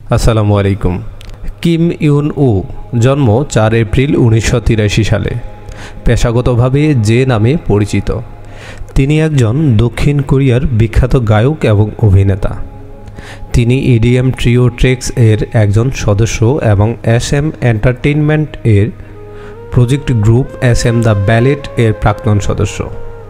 আসসালামু আলাইকুম। Kim Yoon উ জন্ম 4 এপ্রিল 1983 সালে। পেশাগতভাবে যে নামে পরিচিত, তিনি একজন দক্ষিণ কোরিয়ার বিখ্যাত গায়ক এবং অভিনেতা। তিনি ইডিএম ট্রিও ট্রেক্স-এর একজন সদস্য এবং SM এন্টারটেইনমেন্ট-এর প্রজেক্ট গ্রুপ SM দ্য ব্যালেড-এর প্রাক্তন সদস্য।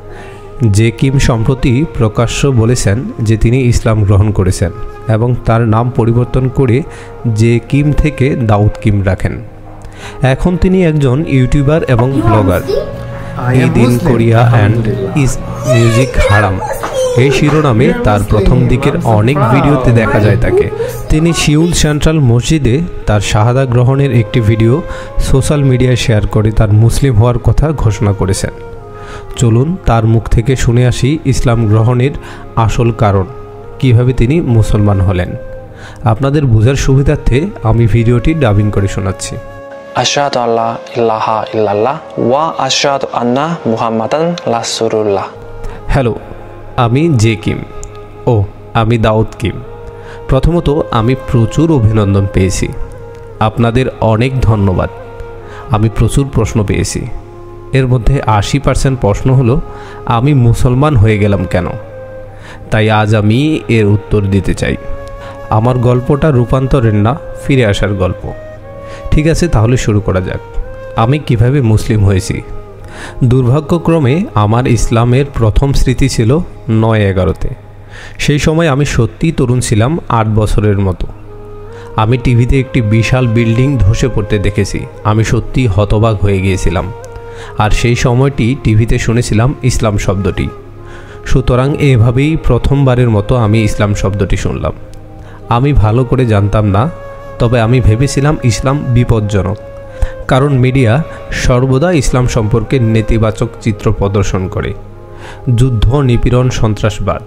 যে কিম সম্প্রতি প্রকাশ্য বলেছেন যে তিনি ইসলাম গ্রহণ করেছেন এবং তার নাম পরিবর্তন করে যে কিম থেকে দাউদ কিম রাখেন। এখন তিনি একজন ইউটিউবার এবং blogger. Eid in Korea and is music haram এই শিরোনামে তার প্রথম দিকের অনেক ভিডিওতে দেখা যায় তাকে। তিনি সিউল সেন্ট্রাল মসজিদে তার শাহাদা গ্রহণের একটি ভিডিও সোশ্যাল মিডিয়ায় শেয়ার করে তার মুসলিম হওয়ার কথা ঘোষণা করেছেন। চলুন তার মুখ থেকে শুনে আসি ইসলাম গ্রহণের আসল কারণ, কিভাবে তিনি মুসলমান হলেন। আপনাদের বোঝার সুবিধার্থে আমি ভিডিওটি ডাবিং করে শোনাচ্ছি। আশহাদু আল্লা ইলাহা ইল্লাল্লাহ ওয়া আশহাদু আন্না মুহাম্মাদান রাসূলুল্লাহ। হ্যালো, আমি জে কিম। আমি দাউদ কিম। প্রথমত আমি প্রচুর অভিনন্দন পেয়েছি, আপনাদের অনেক ধন্যবাদ। আমি প্রচুর প্রশ্ন পেয়েছি, এর মধ্যে 80% প্রশ্ন হলো আমি মুসলমান হয়ে গেলাম কেন। তাই আজ আমি এর উত্তর দিতে চাই। আমার গল্পটা রূপান্তরের না, ফিরে আসার গল্প। ঠিক আছে, তাহলে শুরু করা যাক। আমি কিভাবে মুসলিম হয়েছি। দুর্ভাগ্যক্রমে আমার ইসলামের প্রথম স্মৃতি ছিল 9-11-তে। সেই সময় আমি সত্যিই তরুণ ছিলাম, 8 বছরের মতো। আমি টিভিতে একটি বিশাল বিল্ডিং ধসে পড়তে দেখেছি। আমি সত্যিই হতবাক হয়ে গিয়েছিলাম। আর সেই সময়টি টিভিতে শুনেছিলাম ইসলাম শব্দটি। সুতরাং এভাবেই প্রথমবারের মতো আমি ইসলাম শব্দটি শুনলাম। আমি ভালো করে জানতাম না, তবে আমি ভেবেছিলাম ইসলাম বিপজ্জনক, কারণ মিডিয়া সর্বদা ইসলাম সম্পর্কে নেতিবাচক চিত্র প্রদর্শন করে, যুদ্ধ, নিপীড়ন, সন্ত্রাসবাদ।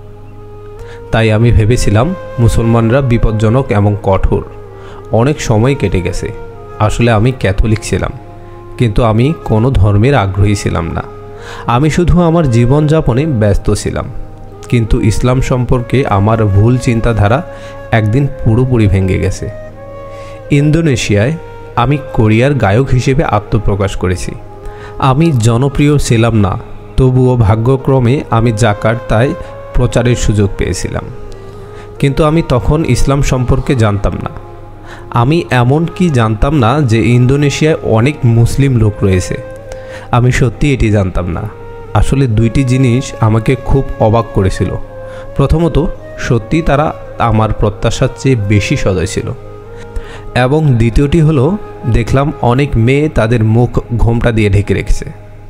তাই আমি ভেবেছিলাম মুসলমানরা বিপজ্জনক এবং কঠোর। অনেক সময় কেটে গেছে। আসলে আমি ক্যাথলিক ছিলাম, কিন্তু আমি কোনো ধর্মের আগ্রহী ছিলাম না। আমি শুধু আমার জীবনযাপনে ব্যস্ত ছিলাম। কিন্তু ইসলাম সম্পর্কে আমার ভুল চিন্তাধারা একদিন পুরোপুরি ভেঙে গেছে। ইন্দোনেশিয়ায় আমি কোরিয়ার গায়ক হিসেবে আত্মপ্রকাশ করেছি। আমি জনপ্রিয় ছিলাম না, তবুও ভাগ্যক্রমে আমি জাকার্তায় প্রচারের সুযোগ পেয়েছিলাম। কিন্তু আমি তখন ইসলাম সম্পর্কে জানতাম না। আমি এমনকি জানতাম না যে ইন্দোনেশিয়ায় অনেক মুসলিম লোক রয়েছে। আমি সত্যি এটি জানতাম না। আসলে দুইটি জিনিস আমাকে খুব অবাক করেছিল। প্রথমত, সত্যি তারা আমার প্রত্যাশার চেয়ে বেশি সদয় ছিল, এবং দ্বিতীয়টি হলো দেখলাম অনেক মেয়ে তাদের মুখ ঘোমটা দিয়ে ঢেকে রেখেছে।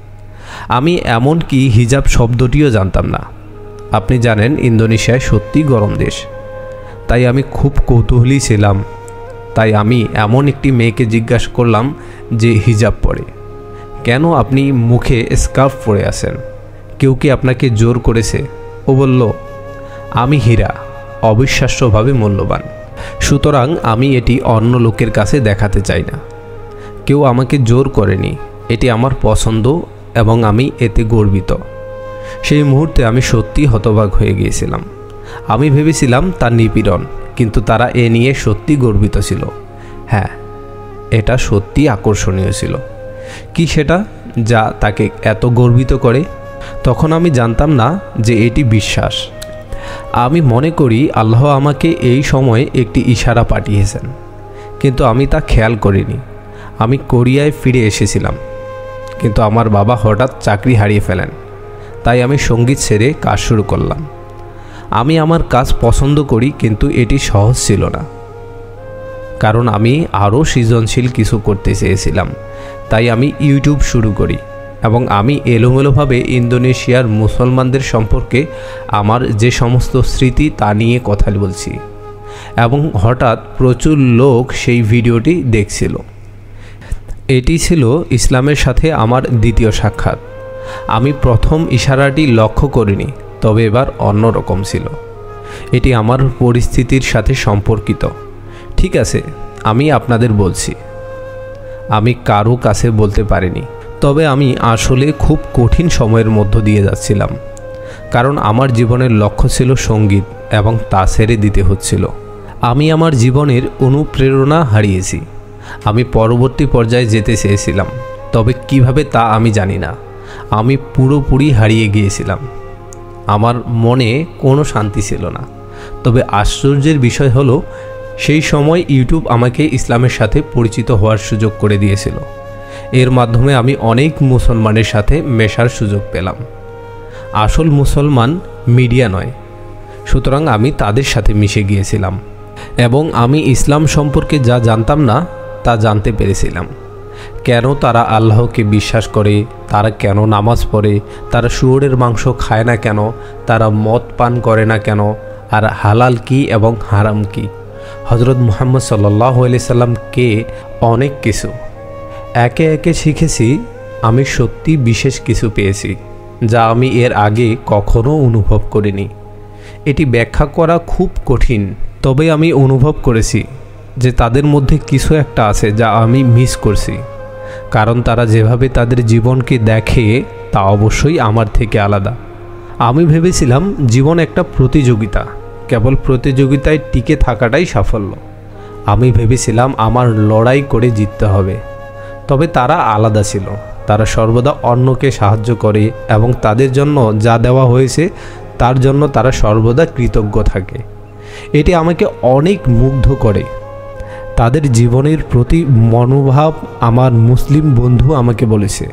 আমি এমনকি হিজাব শব্দটিও জানতাম না। আপনি জানেন ইন্দোনেশিয়ায় সত্যি গরম দেশ, তাই আমি খুব কৌতূহলী ছিলাম। তাই আমি এমন একটি মেয়েকে জিজ্ঞাসা করলাম যে হিজাব পরে, কেন আপনি মুখে স্কার্ফ পরে আছেন? কেউ কি আপনাকে জোর করেছে? ও বলল, আমি হীরা, অবিশ্বাস্যভাবে মূল্যবান। সুতরাং আমি এটি অন্য লোকের কাছে দেখাতে চাই না। কেউ আমাকে জোর করেনি, এটি আমার পছন্দ এবং আমি এতে গর্বিত। সেই মুহূর্তে আমি সত্যি হতবাক হয়ে গিয়েছিলাম। আমি ভেবেছিলাম তার নিপীড়ন, কিন্তু তারা এ নিয়ে সত্যি গর্বিত ছিল। হ্যাঁ, এটা সত্যি আকর্ষণীয় ছিল। কি সেটা যা তাকে এত গর্বিত করে? তখন আমি জানতাম না যে এটি বিশ্বাস। আমি মনে করি আল্লাহ আমাকে এই সময়ে একটি ইশারা পাঠিয়েছেন, কিন্তু আমি তা খেয়াল করিনি। আমি কোরিয়ায় ফিরে এসেছিলাম, কিন্তু আমার বাবা হঠাৎ চাকরি হারিয়ে ফেলেন। তাই আমি সঙ্গীত ছেড়ে কাজ শুরু করলাম। আমি আমার কাজ পছন্দ করি, কিন্তু এটি সহজ ছিল না, কারণ আমি আরও সৃজনশীল কিছু করতে চেয়েছিলাম। তাই আমি ইউটিউব শুরু করি এবং আমি এলোমেলোভাবে ইন্দোনেশিয়ার মুসলমানদের সম্পর্কে আমার যে সমস্ত স্মৃতি তা নিয়ে কথা বলছি, এবং হঠাৎ প্রচুর লোক সেই ভিডিওটি দেখছিল। এটি ছিল ইসলামের সাথে আমার দ্বিতীয় সাক্ষাৎ। আমি প্রথম ইশারাটি লক্ষ্য করিনি, তবে এবার অন্যরকম ছিল। এটি আমার পরিস্থিতির সাথে সম্পর্কিত। ঠিক আছে, আমি আপনাদের বলছি। আমি কারো কাছে বলতে পারিনি, তবে আমি আসলে খুব কঠিন সময়ের মধ্য দিয়ে যাচ্ছিলাম, কারণ আমার জীবনের লক্ষ্য ছিল সঙ্গীত এবং তা ছেড়ে দিতে হচ্ছিল। আমি আমার জীবনের অনুপ্রেরণা হারিয়েছি। আমি পরবর্তী পর্যায়ে যেতে চেয়েছিলাম, তবে কিভাবে তা আমি জানি না। আমি পুরোপুরি হারিয়ে গিয়েছিলাম। আমার মনে কোনো শান্তি ছিল না। তবে আশ্চর্যের বিষয় হলো, সেই সময় ইউটিউব আমাকে ইসলামের সাথে পরিচিত হওয়ার সুযোগ করে দিয়েছিল। এর মাধ্যমে আমি অনেক মুসলমানের সাথে মেশার সুযোগ পেলাম। আসল মুসলমান মিডিয়া নয়, সুতরাং আমি তাদের সাথে মিশে গিয়েছিলাম এবং আমি ইসলাম সম্পর্কে যা জানতাম না তা জানতে পেরেছিলাম। কেন তারা আল্লাহকে বিশ্বাস করে, তারা কেন নামাজ পড়ে, তারা শুয়োরের মাংস খায় না কেন, তারা মদ পান করে না কেন, আর হালাল কি এবং হারাম কি। হজরত মুহাম্মদ সাল্লাল্লাহু আলাইহি সাল্লাম কে, অনেক কিছু একে একে শিখেছি। আমি সত্যি বিশেষ কিছু পেয়েছি যা আমি এর আগে কখনো অনুভব করিনি। এটি ব্যাখ্যা করা খুব কঠিন, তবে আমি অনুভব করেছি যে তাদের মধ্যে কিছু একটা আছে যা আমি মিস করছি, কারণ তারা যেভাবে তাদের জীবনকে দেখে তা অবশ্যই আমার থেকে আলাদা। আমি ভেবেছিলাম জীবন একটা প্রতিযোগিতা, কেবল প্রতিযোগিতায় টিকে থাকাটাই সাফল্য। আমি ভেবেছিলাম আমার লড়াই করে জিততে হবে। তবে তারা আলাদা ছিল। তারা সর্বদা অন্যকে সাহায্য করে এবং তাদের জন্য যা দেওয়া হয়েছে তার জন্য তারা সর্বদা কৃতজ্ঞ থাকে। এটি আমাকে অনেক মুগ্ধ করে। তাদের জীবনের প্রতি মনোভাব আমার মুসলিম বন্ধু আমাকে বলেছে,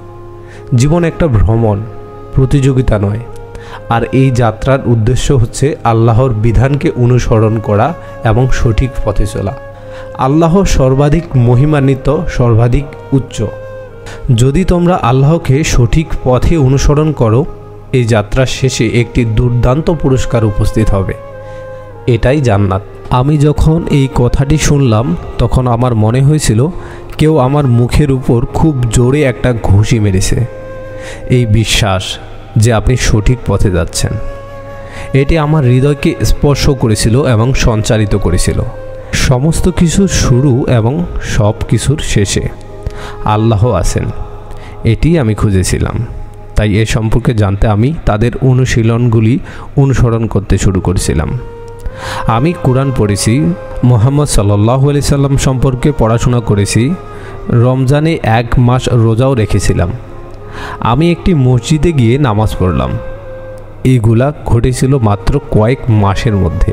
জীবন একটা ভ্রমণ, প্রতিযোগিতা নয়। আর এই যাত্রার উদ্দেশ্য হচ্ছে আল্লাহর বিধানকে অনুসরণ করা এবং সঠিক পথে চলা। আল্লাহ সর্বাধিক মহিমান্বিত, সর্বাধিক উচ্চ। যদি তোমরা আল্লাহকে সঠিক পথে অনুসরণ করো, এই যাত্রার শেষে একটি দুর্দান্ত পুরস্কার উপস্থিত হবে, এটাই জান্নাত। আমি যখন এই কথাটি শুনলাম তখন আমার মনে হয়েছিল কেউ আমার মুখের উপর খুব জোরে একটা ঘুষি মেরেছে। এই বিশ্বাস যে আপনি সঠিক পথে যাচ্ছেন, এটি আমার হৃদয়কে স্পর্শ করেছিল এবং সঞ্চারিত করেছিল। সমস্ত কিছুর শুরু এবং সব কিছুর শেষে আল্লাহ আছেন, এটি আমি খুঁজেছিলাম। তাই এ সম্পর্কে জানতে আমি তাদের অনুশীলনগুলি অনুসরণ করতে শুরু করেছিলাম। আমি কোরআন পড়েছি, মুহাম্মদ সাল্লাল্লাহু আলাইহি সাল্লাম সম্পর্কে পড়াশোনা করেছি, রমজানে 1 মাস রোজাও রেখেছিলাম। আমি একটি মসজিদে গিয়ে নামাজ পড়লাম। এইগুলা ঘটেছিল মাত্র কয়েক মাসের মধ্যে।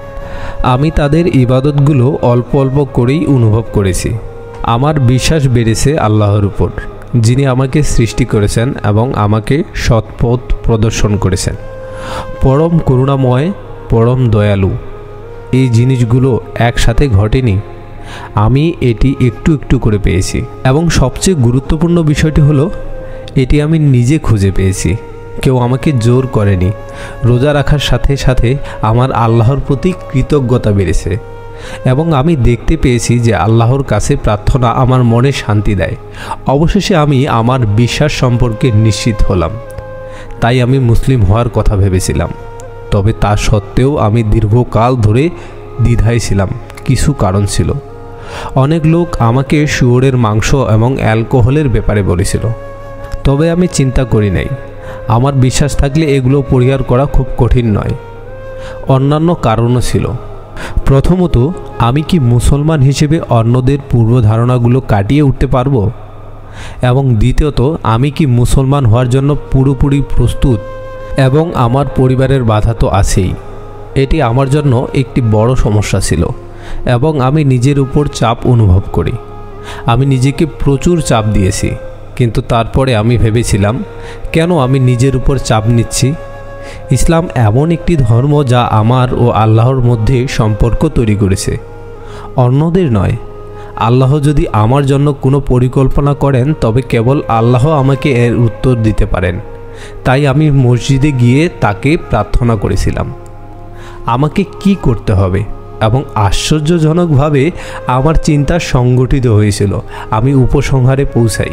আমি তাদের ইবাদতগুলো অল্প অল্প করেই অনুভব করেছি। আমার বিশ্বাস বেড়েছে আল্লাহর উপর, যিনি আমাকে সৃষ্টি করেছেন এবং আমাকে সৎপথ প্রদর্শন করেছেন। পরম করুণাময়, পরম দয়ালু। এই জিনিসগুলো একসাথে ঘটেনি, আমি এটি একটু একটু করে পেয়েছি। এবং সবচেয়ে গুরুত্বপূর্ণ বিষয়টি হলো, এটি আমি নিজে খুঁজে পেয়েছি, কেউ আমাকে জোর করেনি। রোজা রাখার সাথে সাথে আমার আল্লাহর প্রতি কৃতজ্ঞতা বেড়েছে এবং আমি দেখতে পেয়েছি যে আল্লাহর কাছে প্রার্থনা আমার মনে শান্তি দেয়। অবশেষে আমি আমার বিশ্বাস সম্পর্কে নিশ্চিত হলাম। তাই আমি মুসলিম হওয়ার কথা ভেবেছিলাম, তবে তা সত্ত্বেও আমি দীর্ঘকাল ধরে দ্বিধায় ছিলাম। কিছু কারণ ছিল। অনেক লোক আমাকে শুয়োরের মাংস এবং অ্যালকোহলের ব্যাপারে বলেছিল, তবে আমি চিন্তা করি নাই। আমার বিশ্বাস থাকলে এগুলো পরিহার করা খুব কঠিন নয়। অন্যান্য কারণও ছিল। প্রথমত, আমি কি মুসলমান হিসেবে অন্যদের পূর্বধারণাগুলো কাটিয়ে উঠতে পারবো? এবং দ্বিতীয়ত, আমি কি মুসলমান হওয়ার জন্য পুরোপুরি প্রস্তুত? এবং আমার পরিবারের বাধা তো আছেই। এটি আমার জন্য একটি বড় সমস্যা ছিল এবং আমি নিজের উপর চাপ অনুভব করি। আমি নিজেকে প্রচুর চাপ দিয়েছি, কিন্তু তারপরে আমি ভেবেছিলাম, কেন আমি নিজের উপর চাপ নিচ্ছি? ইসলাম এমন একটি ধর্ম যা আমার ও আল্লাহর মধ্যে সম্পর্ক তৈরি করেছে, অন্যদের নয়। আল্লাহ যদি আমার জন্য কোনো পরিকল্পনা করেন তবে কেবল আল্লাহ আমাকে এর উত্তর দিতে পারেন। তাই আমি মসজিদে গিয়ে তাকে প্রার্থনা করেছিলাম আমাকে কি করতে হবে, এবং আশ্চর্যজনকভাবে আমার চিন্তা সংগঠিত হয়েছিল। আমি উপসংহারে পৌঁছাই,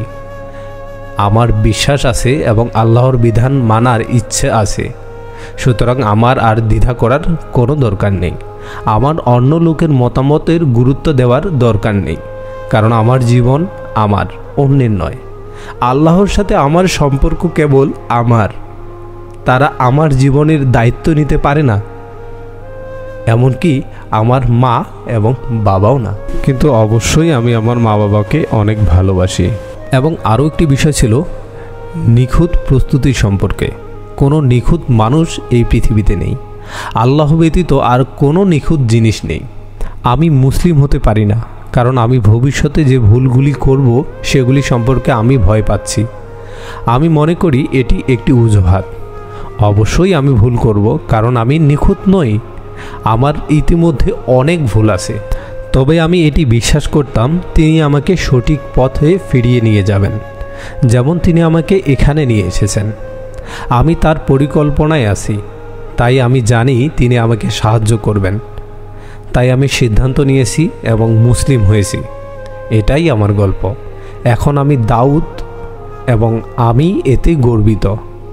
আমার বিশ্বাস আছে এবং আল্লাহর বিধান মানার ইচ্ছে আছে, সুতরাং আমার আর দ্বিধা করার কোনো দরকার নেই। আমার অন্য লোকের মতামতের গুরুত্ব দেওয়ার দরকার নেই, কারণ আমার জীবন আমার, অন্যের নয়। আল্লাহর সাথে আমার সম্পর্ক কেবল আমার। তারা আমার জীবনের দায়িত্ব নিতে পারে না। এমনকি আমার মা এবং বাবাও না। কিন্তু অবশ্যই আমি আমার মা বাবাকে অনেক ভালোবাসি। এবং আরও একটি বিষয় ছিল নিখুঁত প্রস্তুতি সম্পর্কে। কোনো নিখুঁত মানুষ এই পৃথিবীতে নেই, আল্লাহ ব্যতীত আর কোনো নিখুঁত জিনিস নেই। আমি মুসলিম হতে পারি না, কারণ আমি ভবিষ্যতে যে ভুলগুলি করব সেগুলি সম্পর্কে আমি ভয় পাচ্ছি। আমি মনে করি এটি একটি অজুহাত। অবশ্যই আমি ভুল করব, কারণ আমি নিখুঁত নই, আমার ইতিমধ্যে অনেক ভুল আছে। তবে আমি এটি বিশ্বাস করতাম তিনি আমাকে সঠিক পথে ফিরিয়ে নিয়ে যাবেন, যেমন তিনি আমাকে এখানে নিয়ে এসেছেন। আমি তার পরিকল্পনায় আছি, তাই আমি জানি তিনি আমাকে সাহায্য করবেন। তাই আমি সিদ্ধান্ত নিয়েছি এবং মুসলিম হয়েছি। এটাই আমার গল্প। এখন আমি দাউদ এবং আমি এতে গর্বিত।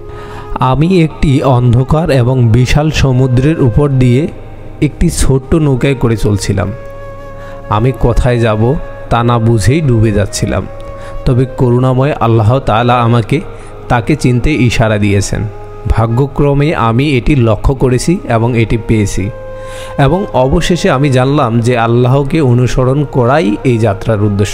আমি একটি অন্ধকার এবং বিশাল সমুদ্রের উপর দিয়ে একটি ছোট্ট নৌকায় করে চলছিলাম। আমি কোথায় যাব তা না বুঝেই ডুবে যাচ্ছিলাম। তবে করুণাময় আল্লাহ তাআলা আমাকে তাকে চিনতে ইশারা দিয়েছেন। ভাগ্যক্রমে আমি এটি লক্ষ্য করেছি এবং এটি পেয়েছি। এবং অবশেষে আমি জানলাম যে আল্লাহকে অনুসরণ করাই এই যাত্রার উদ্দেশ্য।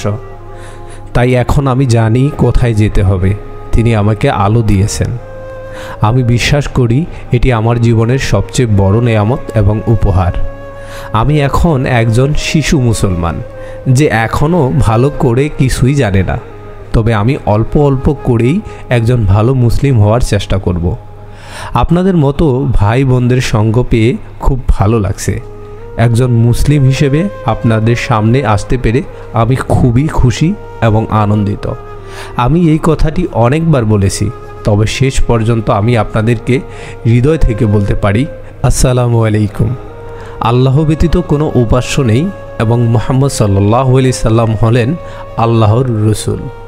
তাই এখন আমি জানি কোথায় যেতে হবে। তিনি আমাকে আলো দিয়েছেন। আমি বিশ্বাস করি এটি আমার জীবনের সবচেয়ে বড় নেয়ামত এবং উপহার। আমি এখন একজন শিশু মুসলমান যে এখনও ভালো করে কিছুই জানে না। তবে আমি অল্প অল্প করেই একজন ভালো মুসলিম হওয়ার চেষ্টা করব। আপনাদের মতো ভাই বোনদের সঙ্গ পেয়ে খুব ভালো লাগছে। একজন মুসলিম হিসেবে আপনাদের সামনে আসতে পেরে আমি খুবই খুশি এবং আনন্দিত। আমি এই কথাটি অনেকবার বলেছি, তবে শেষ পর্যন্ত আমি আপনাদেরকে হৃদয় থেকে বলতে পারি, আসসালামু আলাইকুম। আল্লাহ ব্যতীত কোনো উপাস্য নেই এবং মুহাম্মদ সাল্লাল্লাহু আলাইহি সাল্লাম হলেন আল্লাহর রসুল।